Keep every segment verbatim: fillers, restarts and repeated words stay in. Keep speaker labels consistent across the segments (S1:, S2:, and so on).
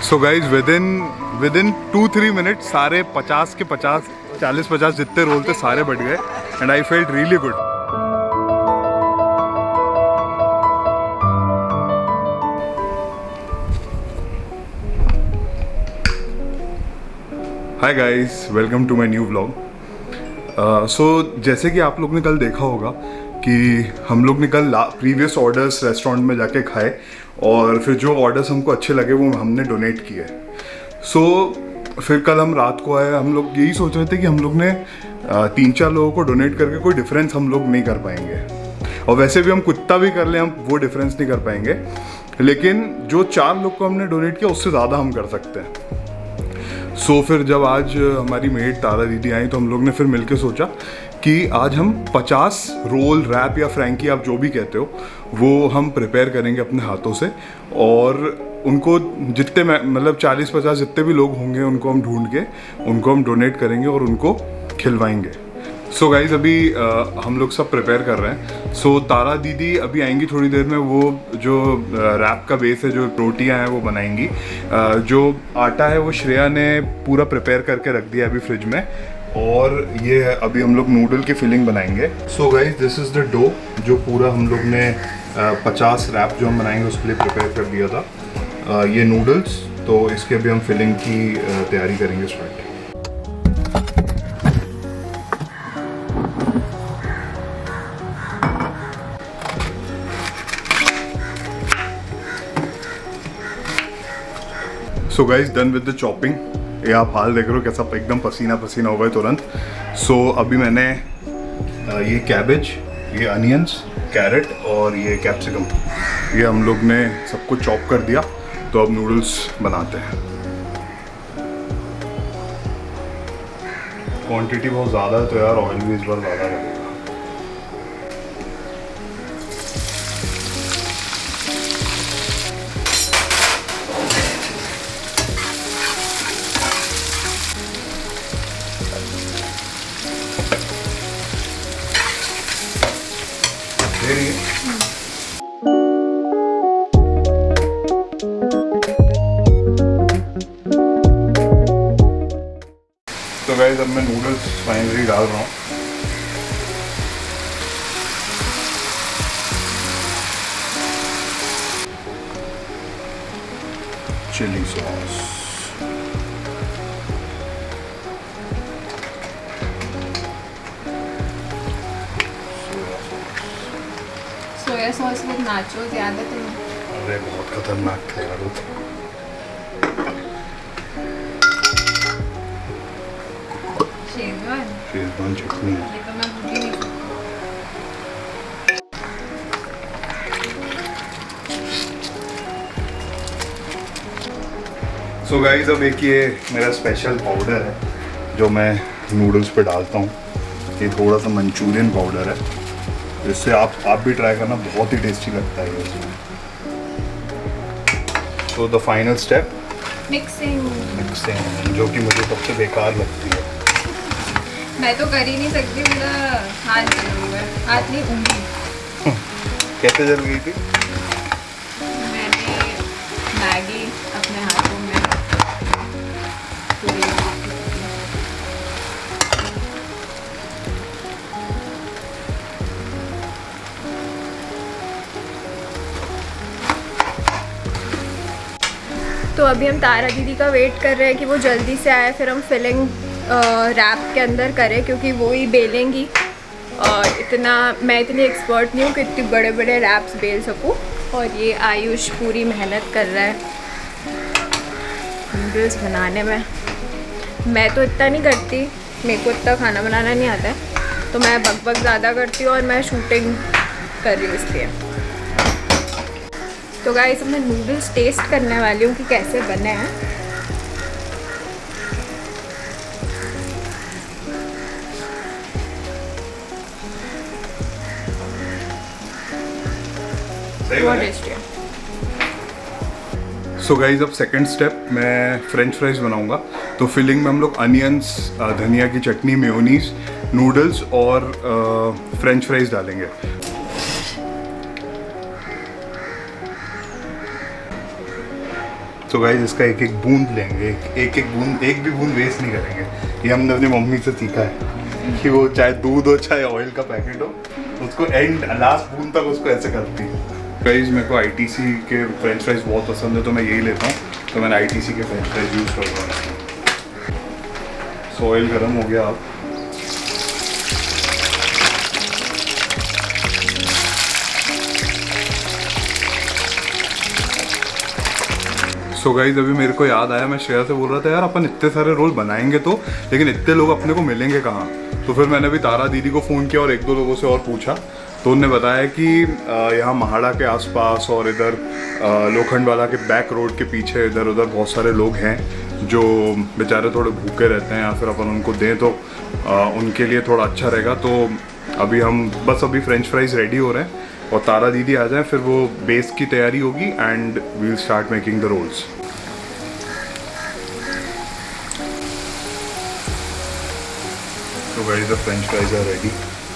S1: सो guys within within two three minute सारे पचास के पचास चालीस पचास जितने रोल थे सारे बढ़ गए and I felt really good. Hi guys, welcome to my new vlog. So जैसे कि आप लोग ने कल देखा होगा कि हम लोग ने कल प्रीवियस ऑर्डर्स रेस्टोरेंट में जाके खाए और फिर जो ऑर्डर्स हमको अच्छे लगे वो हमने डोनेट किए। सो so, फिर कल हम रात को आए, हम लोग यही सोच रहे थे कि हम लोग ने तीन चार लोगों को डोनेट करके कोई डिफरेंस हम लोग नहीं कर पाएंगे, और वैसे भी हम कितना भी कर लें हम वो डिफरेंस नहीं कर पाएंगे, लेकिन जो चार लोग को हमने डोनेट किया उससे ज़्यादा हम कर सकते हैं। सो so, फिर जब आज हमारी मेड तारा दीदी आई तो हम लोग ने फिर मिलके सोचा कि आज हम पचास रोल, रैप या फ्रैंकी आप जो भी कहते हो वो हम प्रिपेयर करेंगे अपने हाथों से, और उनको जितने मतलब चालीस पचास जितने भी लोग होंगे उनको हम ढूंढ के उनको हम डोनेट करेंगे और उनको खिलवाएंगे। सो so गाइज अभी आ, हम लोग सब प्रिपेयर कर रहे हैं। सो so, तारा दीदी अभी आएंगी थोड़ी देर में, वो जो रैप का बेस है, जो रोटियां हैं वो बनाएंगी। आ, जो आटा है वो श्रेया ने पूरा प्रिपेयर करके रख दिया अभी फ्रिज में, और ये है अभी हम लोग नूडल की फिलिंग बनाएंगे। So guys this is the dough जो पूरा हम लोग ने पचास रैप जो हम बनाएंगे उसके लिए प्रिपेयर कर दिया था। आ, ये नूडल्स, तो इसके अभी हम फिलिंग की तैयारी करेंगे start. So guys done with the chopping. ये आप हाल देख रहे हो कैसा एकदम पसीना पसीना हो गया तुरंत। सो so, अभी मैंने ये कैबेज, ये अनियंस, कैरेट और ये कैप्सिकम, ये हम लोग ने सबको चॉप कर दिया। तो अब नूडल्स बनाते हैं। क्वांटिटी बहुत ज़्यादा है तो यार ऑयल भी इस बार ज़्यादा लगेगा। तो गाइस अब मैं नूडल्स फाइनली डाल रहा हूँ। Chilli sauce,
S2: soya sauce with nachos, याद है तुम्हें?
S1: अरे बहुत खतरनाक था यार वो।
S2: शेजवान
S1: शेजवान चटनी,
S2: ये तो मैं भूल ही नहीं सकती।
S1: सो गाइस अब एक ये मेरा स्पेशल पाउडर है जो मैं नूडल्स पे डालता हूँ। ये थोड़ा सा मंचूरियन पाउडर है, इससे आप आप भी ट्राई करना, बहुत ही टेस्टी लगता है इसमें। So the final step
S2: mixing
S1: mixing जो कि मुझे सबसे बेकार लगती है।
S2: मैं तो कर ही नहीं सकती, मेरा हाथ जल हुआ है, हाथ नहीं उंगली।
S1: कैसे जल गई थी?
S2: मैंने मैगी अपने हाथों में पूरी। तो अभी हम तारा दीदी का वेट कर रहे हैं कि वो जल्दी से आए, फिर हम फिलिंग रैप के अंदर करें, क्योंकि वो ही बेलेंगी। और इतना मैं इतनी एक्सपर्ट नहीं हूँ कि इतने बड़े बड़े रैप्स बेल सकूँ। और ये आयुष पूरी मेहनत कर रहा है नूडल्स बनाने में। मैं तो इतना नहीं करती, मेरे को इतना खाना बनाना नहीं आता है, तो मैं बक बक ज़्यादा करती हूँ और मैं शूटिंग कर रही हूँ इसलिए। तो गाइस मैं नूडल्स टेस्ट करने वाली हूँ कि कैसे बने हैं। बहुत टेस्टी है।
S1: सो गाइज अब सेकंड स्टेप, मैं फ्रेंच फ्राइज बनाऊंगा। तो फिलिंग में हम लोग अनियंस, धनिया की चटनी, मेयोनीज, नूडल्स और फ्रेंच फ्राइज डालेंगे। तो गाइस इसका एक एक बूंद लेंगे, एक एक, एक बूंद, एक भी बूंद वेस्ट नहीं करेंगे। ये हमने अपनी मम्मी से सीखा है कि वो चाहे दूध हो चाहे ऑयल का पैकेट हो, उसको एंड लास्ट बूंद तक उसको ऐसे करती है। गाइस मेरे को आईटीसी के फ्रेंच फ्राइज बहुत पसंद है तो मैं यही लेता हूँ, तो मैंने आईटीसी के फ्रेंच फ्राइज यूज़ कर रहा हूँ। सो ऑयल गर्म हो गया। अब सो so गाइस अभी मेरे को याद आया, मैं श्रेया से बोल रहा था यार अपन इतने सारे रोल बनाएंगे तो, लेकिन इतने लोग अपने को मिलेंगे कहाँ। तो फिर मैंने भी तारा दीदी को फ़ोन किया और एक दो लोगों से और पूछा, तो उन्होंने बताया कि यहाँ महाड़ा के आसपास और इधर लोखंड वाला के बैक रोड के पीछे इधर उधर बहुत सारे लोग हैं जो बेचारे थोड़े भूखे रहते हैं, या फिर अपन उनको दें तो आ, उनके लिए थोड़ा अच्छा रहेगा। तो अभी हम बस अभी फ्रेंच फ्राइज रेडी हो रहे हैं और तारा दीदी आ जाए, फिर वो बेस की तैयारी होगी and we will start making the rolls. So guys, the French fries are ready.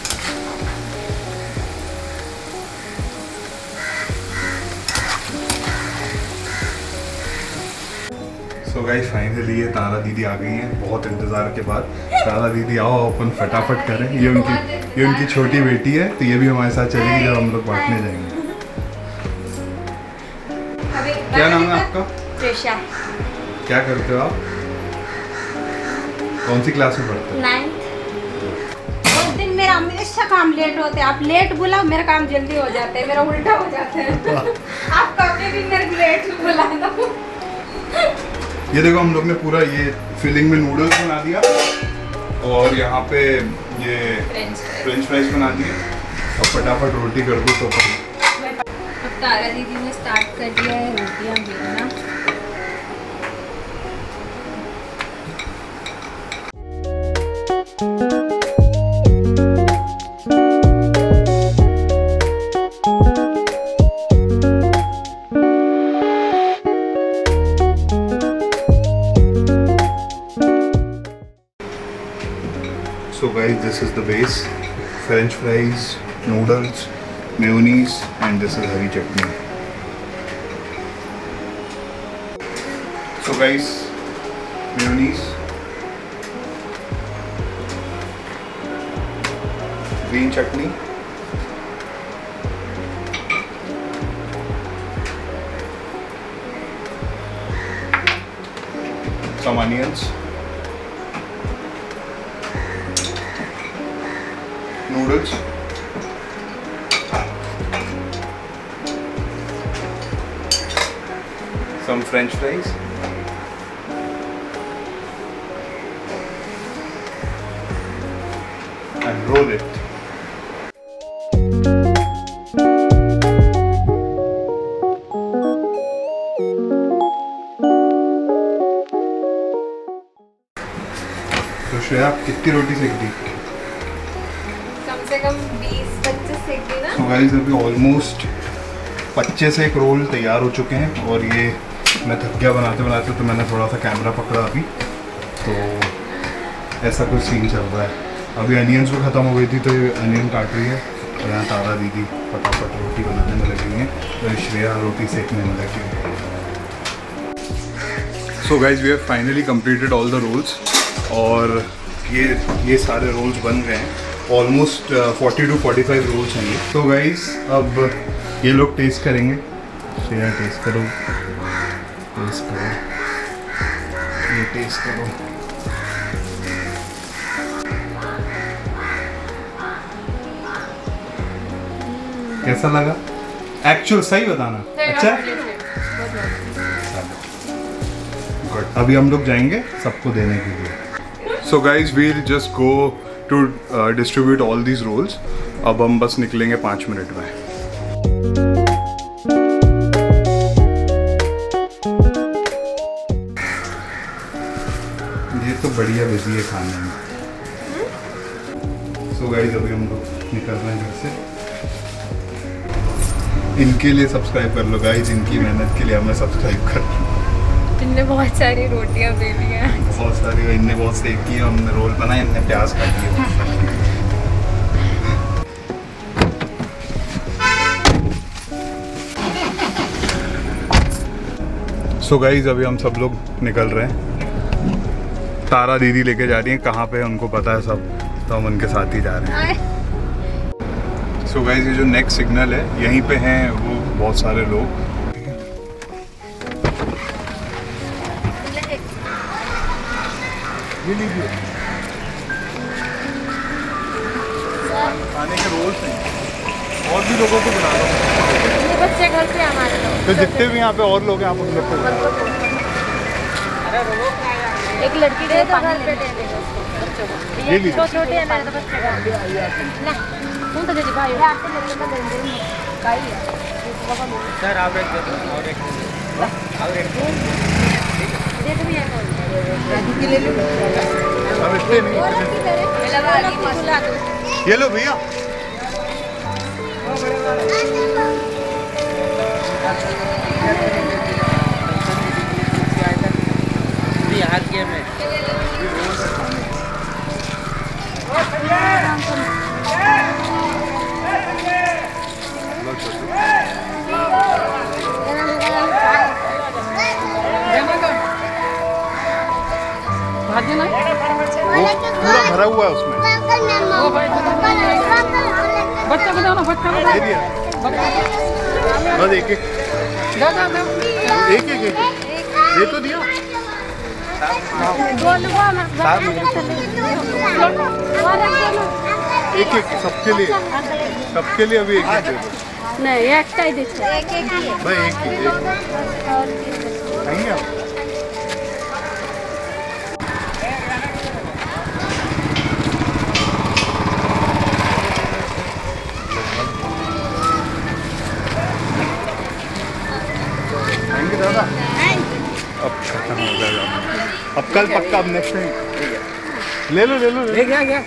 S1: So guys, finally ये तारा दीदी आ गई हैं बहुत इंतज़ार के बाद। तारा दीदी आओ अपन फटाफट करें। ये उनकी ये उनकी छोटी बेटी है, तो ये भी हमारे साथ चलेगी जब हम लोग बांटने जाएंगे। क्या नाम है आपका?
S3: त्रिशा।
S1: क्या करते हो आप? कौन सी क्लास में पढ़ते हो?
S3: नाइन्थ। उस दिन मेरा हमेशा काम लेट होते हैं, आप लेट बुलाओ मेरा काम जल्दी हो जाता है, मेरा उल्टा हो जाता है। आप कभी भी मेरे लेट बुला दो।
S1: ये देखो हम लोग ने पूरा ये फिलिंग में नूडल्स बना दिया और यहाँ पे ये फ्रेंच फ्राइज बना दिए और फटाफट रोटी कर दो। तो
S2: अब तारा दीदी ने स्टार्ट कर दिया है रोटियाँ बेलना।
S1: So guys, this is the base: French fries, noodles, mayonnaise, and this is hari chutney. So guys, mayonnaise, green chutney, some onions, noodles, some French fries, and roll it. तो श्रेया आप कितनी रोटी सेक दी?
S2: कम से कम बीस पच्चीस सेक दी ना।
S1: तो गाइस अभी ऑलमोस्ट पच्चीस एक रोल तैयार हो चुके हैं और ये मैं थक गया बनाते बनाते, तो मैंने थोड़ा सा कैमरा पकड़ा अभी, तो ऐसा कुछ सीन चल रहा है। अभी अनियंस भी ख़त्म हो गई थी तो ये अनियन काट रही है और यहाँ तारा दीदी फटाफट रोटी बनाने में लगी हैं और श्रेया रोटी सेकने में लगी है। So guys we have finally completed all the rolls और ये ये सारे रोल्स बन गए हैं। Almost forty two forty five rolls हैं ये। तो गाइज अब ये लोग टेस्ट करेंगे। श्रेया टेस्ट करो, टेस्ट करो, ये टेस्ट करो। कैसा लगा? एक्चुअल सही बताना। अच्छा गुड। अभी हम लोग जाएंगे सबको देने के लिए। So guys we'll just go to distribute all these rolls. अब हम बस निकलेंगे पाँच मिनट में। ये तो बढ़िया बिजी है खाने में। सो so गाइज अभी हम लोग निकल रहे हैं घर से। इनके लिए सब्सक्राइब कर लो गाइज, इनकी मेहनत के लिए हमें सब्सक्राइब कर लो।
S2: इनने बहुत सारी रोटियां बेली हैं,
S1: बहुत सारी, इनने बहुत सेक की, हमने रोल बनाए, इनने प्याज काट दिए। सो गाइज अभी हम सब लोग निकल रहे हैं। तारा दीदी लेके जा रही है, कहाँ पे उनको पता है सब, तो हम उनके साथ ही जा रहे हैं। सो गाइज ये जो नेक्स्ट सिग्नल है यहीं पे हैं वो बहुत सारे लोग। ये लीजिए खाने के रोल्स हैं, और भी लोगों को बुला लो।
S3: बच्चे घर पे हमारे लोग,
S1: तो जितने भी यहाँ पे और लोग हैं आप उन लोग को
S3: एक लड़की दे दो घर पे, दे देगा बच्चों को।
S1: ये लीजिए।
S3: छोटे छोटे हैं मेरे तो बच्चे का ना कौन तो दीदी भाई आपको लेके मैं दे दूंगी भाई है सर। आप एक दे दो और एक और एक दे दो यार राजू के ले लो।
S1: अब इतने नहीं, ये लो भैया।
S4: बिहार के में भाजी ना
S1: पूरा भरा हुआ है उसमें।
S4: बच्चा को दो ना, बच्चा को
S1: दे दिया बस एक एक एक एक एक ये तो दिया। एक एक सबके लिए, सबके लिए अभी एक एक दे दो।
S3: नहीं एक टाई दीजिए, एक एक
S1: भाई एक ही एक खाएंगे आप? खाएंगे दादा? अब खत्म हो जाएगा, अब कल पक्का, अब नेक्स्ट टाइम ले लो ले लो ले
S4: गया गया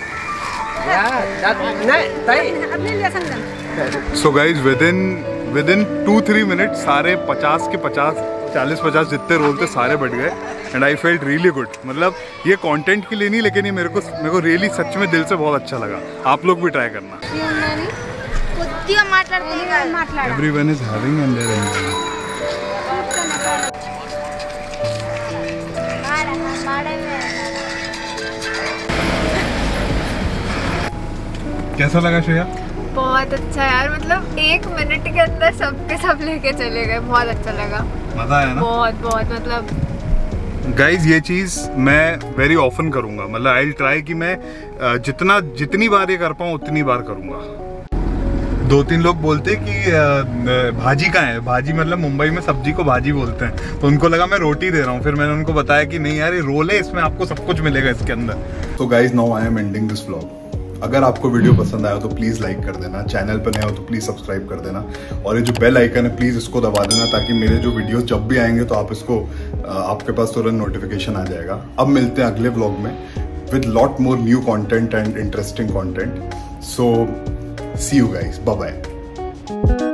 S1: so guys within within two three minute सारे पचास के पचास चालीस पचास जितने रोल थे सारे बढ़ गए and I felt really good. मतलब ये कंटेंट के लिए नहीं, लेकिन ये मेरे को मेरे को रियली सच में दिल से बहुत अच्छा लगा। आप लोग भी ट्राई करना। Everyone is having and they're enjoying. कैसा लगा श्रेया?
S2: बहुत अच्छा यार, मतलब एक मिनट के अंदर सबके सब लेके चले गए, बहुत अच्छा लगा।
S1: मजा आया ना?
S2: बहुत बहुत मतलब
S1: गाइज ये चीज़ मैं वेरी ऑफन करूँगा। मतलब आई विल ट्राई कि मैं जितना जितनी बार ये कर पाऊँ उतनी बार करूँगा। दो तीन लोग बोलते कि भाजी कहाँ है, भाजी मतलब मुंबई में सब्जी को भाजी बोलते हैं, तो उनको लगा मैं रोटी दे रहा हूँ। फिर मैंने उनको बताया कि नहीं यार ये रोल है, इसमें आपको सब कुछ मिलेगा इसके अंदर। तो guys now I am ending this vlog. अगर आपको वीडियो पसंद आया तो प्लीज़ लाइक कर देना, चैनल पर नए हो तो प्लीज़ सब्सक्राइब कर देना, और ये जो बेल आइकन है प्लीज़ इसको दबा देना ताकि मेरे जो वीडियोस जब भी आएंगे तो आप इसको आपके पास तुरंत नोटिफिकेशन आ जाएगा। अब मिलते हैं अगले व्लॉग में with lot more new content and interesting content. So see you guys, bye bye.